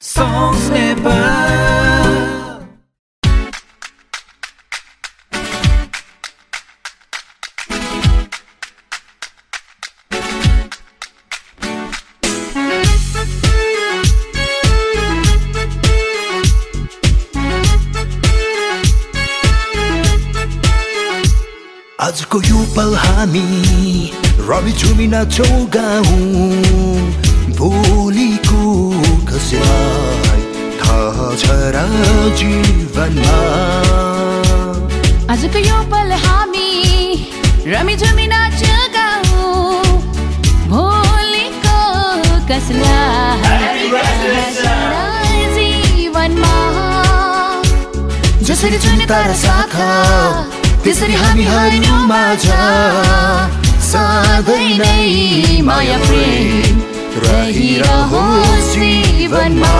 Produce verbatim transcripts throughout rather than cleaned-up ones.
SongsNepal. आजको यो पल हामी रवि झुमी नाचौँ गाउँ भोलिको कसैलाई थाहा छ र जीवनमा आजको यो पल हामी रवि झुमी नाचौँ गाउँ भोलिको कसैलाई जीवनमा जसरी जुन तारा शाखा त्यसरी हामी हरिनु माझ सधैँ नै माया प्रेम रहिरहोस् जीवनमा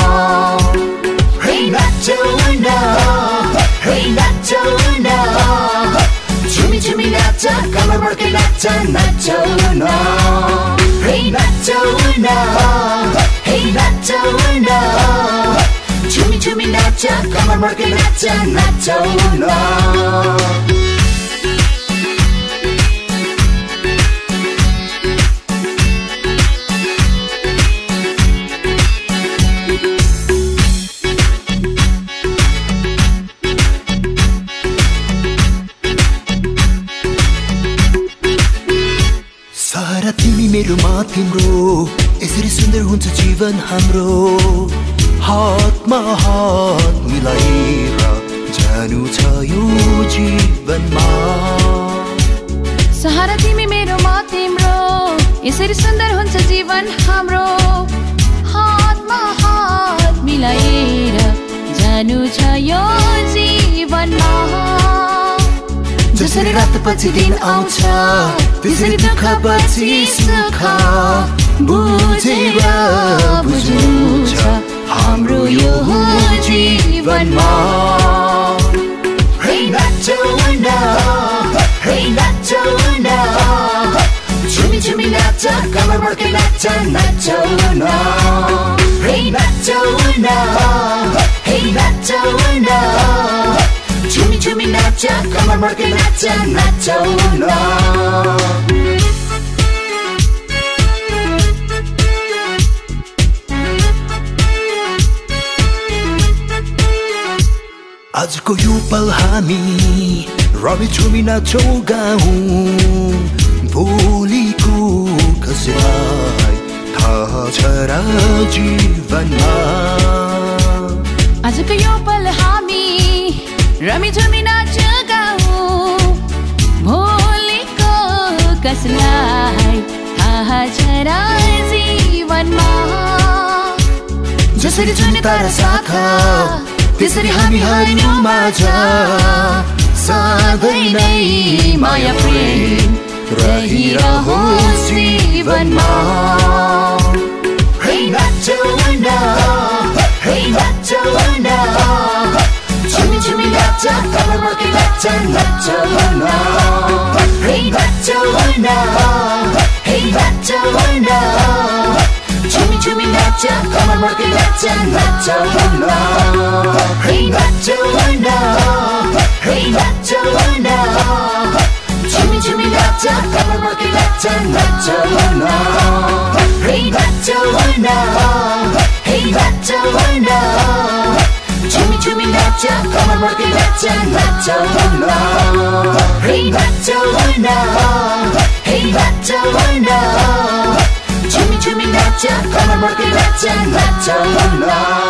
हे नाचौना हे नाचौना झुमी झुमी नाच कमर बढ्के नाच नाचौना हे नाचौना हे नाचौना झुमी झुमी नाच कमर बढ्के नाच नाचौना सारा तिमी मेरो मा तिम्रो यसरी सुन्दर हुन्छ जीवन हाम्रो हातमा हात मिलाएर जानु छ यो जीवनमा सहारा तिमी मेरो मा तिम्रो यसरी सुन्दर हुन्छ जीवन हाम्रो हातमा हात मिलाएर जानु छ यो जीवनमा जसरी रात पछि दिन आउँछ त्यसरी दुःख पछि सुख बुझेर बुझ्नु छ हाम्रो यो जीवनमा हे नाचौना हे नाचौना झुमी झुमी नाच कमर बढ्के नाच नाचौना हे नाचौना हे नाचौना झुमी झुमी नाच कमर बढ्के नाच नाचौना आजको यो पल हामी रवि झुमी नाचौँ गाउँ भोलिको कसैलाई थाहा छ र जीवनमा आजको यो पल हामी रवि झुमी नाचौँ गाउँ भोलिको कसैलाई थाहा छ र जीवनमा जसरी जुन तारा शाखा त्यसरी हामी हरिनु माझ सधैँ नै माया प्रेम रहिरहोस् जीवनमा हे नाचौना हे नाचौना झुमी झुमी नाच कमर बढ्के नाच नाचौना हे नाचौना हे नाचौना झुमी झुमी नाच कमर बढ्के नाच नाचौना हे नाचौना हे नाचौना झुमी झुमी नाच कमर बढ्के नाच नाचौना हे नाचौना हे नाचौना झुमी झुमी नाच कमर बढ्के नाच नाचौना हे नाचौना हे नाचौना झुमी झुमी नाच कमर बढ्के नाच नाचौना